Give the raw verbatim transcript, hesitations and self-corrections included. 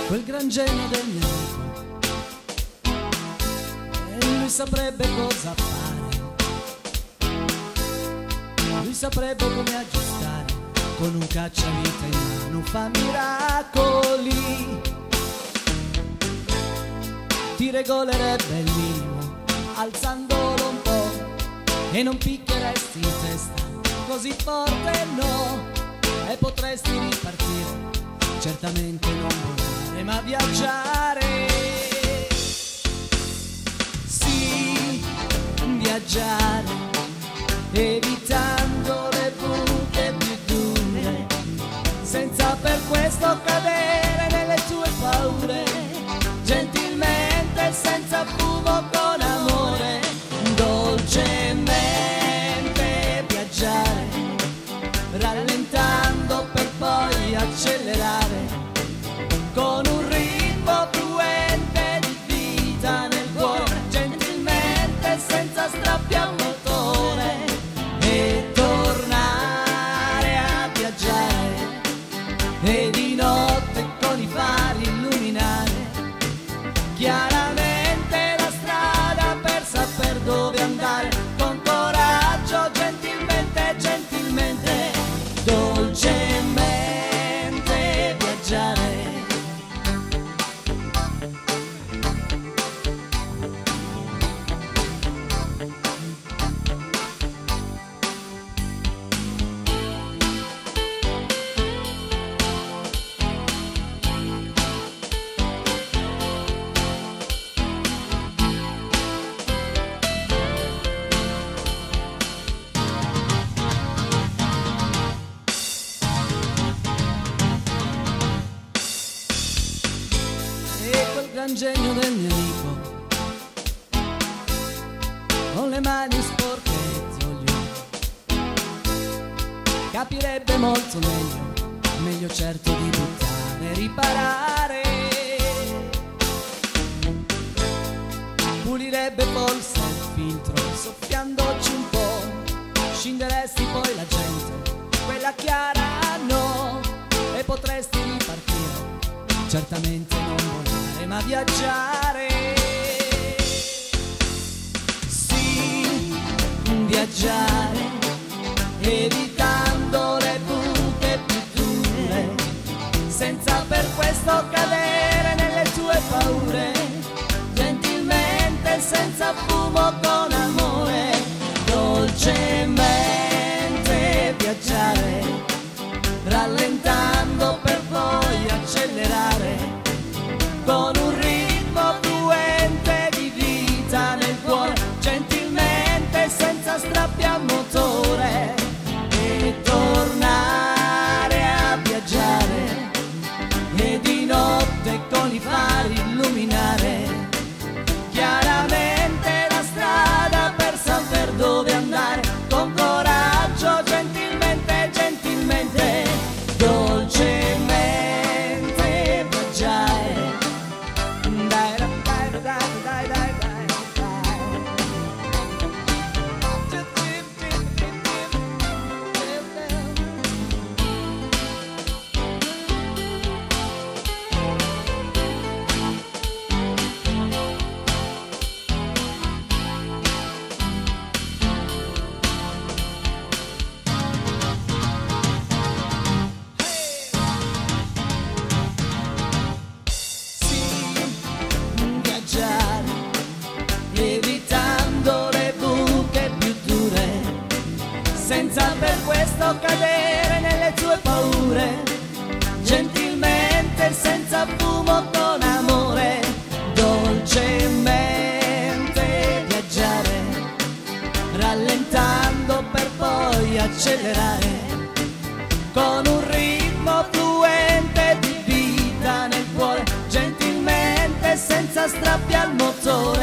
quel gran genio del mio amico, e lui saprebbe cosa fare, lui saprebbe come aggiustare, con un cacciavite in mano fa miracoli, ti regolerebbe il minimo alzandolo un po' e non picchieresti in testa così forte, no, e potresti ripartire, certamente non volare ma viaggiare, sì, viaggiare, evitando le buche più dure, senza per questo cadere nelle tue paure, gentilmente, senza fumo, con amore, dolcemente viaggiare, rallentando per poi accelerare, con un ritmo fluente di vita nel cuore, gentilmente, senza strappi a motore, e tornare a viaggiare, e di notte con i fari illuminare chiaramente la strada per saper dove andare, con coraggio, gentilmente, gentilmente, dolcemente viaggiare. Gran genio del mio amico, con le mani sporche e zolio, capirebbe molto meglio, meglio certo di buttare, riparare, pulirebbe forse il filtro, soffiandoci un po', scinderesti poi la gente, quella chiara no, e potresti ripartire, certamente non volare ma viaggiare, sì, viaggiare, evitando le buche più dure, senza per questo cadere nelle tue paure, gentilmente, senza fumo, con amore, dolcemente viaggiare, rallentando per poi accelerare, con un ritmo fluente di vita nel cuore, gentilmente, senza strappi a motore, e tornare a viaggiare, e di notte con i fari illuminare chiaramente la strada per saper dove andare, con coraggio, gentilmente, gentilmente, dolcemente viaggiare. Evitando le buche più dure, senza per questo cadere nelle tue paure, gentilmente, senza fumo, con amore, dolcemente viaggiare, rallentando per poi accelerare, con un ritmo fluente di vita nel cuore, gentilmente, senza strappi al motore,